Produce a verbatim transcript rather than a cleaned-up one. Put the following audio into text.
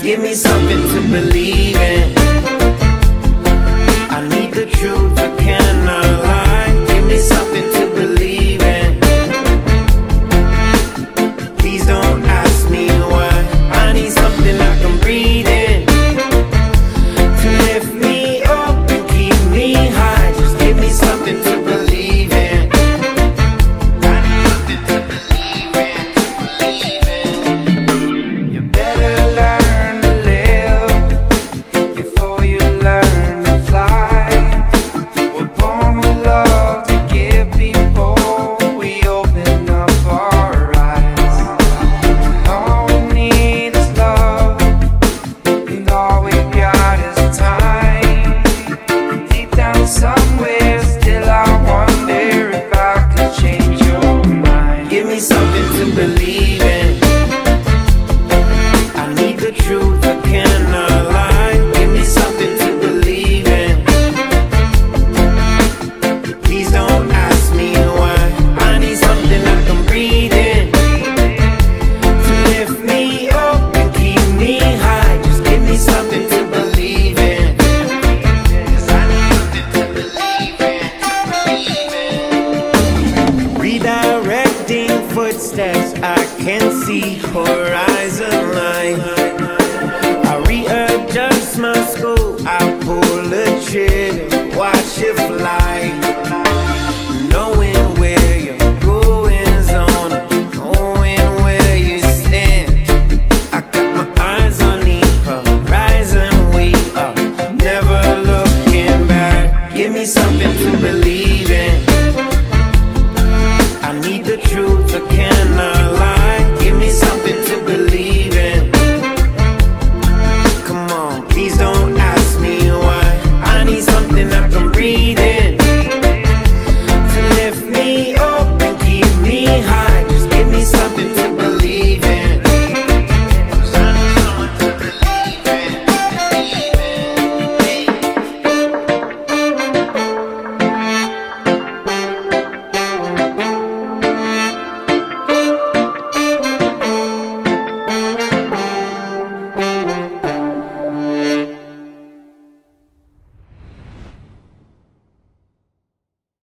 give me something to believe in. I need the truth, I cannot lie. Give me something to believe in. Please don't ask me why. I need something I can breathe in, to lift me up and keep me high. Just give me something to believe in. I need something to believe in, to believe in. You better learn to live before you learn to fly. We're born with love to give before we open up our eyes. All we need is love, and all we got is time. Deep down somewhere still I wonder if I could change your mind. Give me something to believe in. I need the truth, I cannot lie. Give me something to believe in. Please don't ask me why. I need something I can breathe in, to lift me up and keep me high. Just give me something to believe in. 'Cause I need something to believe in, to believe in. Redirecting footsteps, I can see horizon line. I readjust my scope, I pull the trigger, watch it fly.